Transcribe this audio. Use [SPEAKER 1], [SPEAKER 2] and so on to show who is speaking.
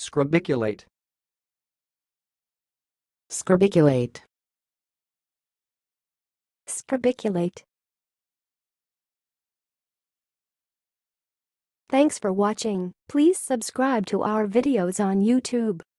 [SPEAKER 1] scrobiculate,
[SPEAKER 2] scrobiculate,
[SPEAKER 3] scrobiculate. Thanks for watching. Please subscribe to our videos on YouTube.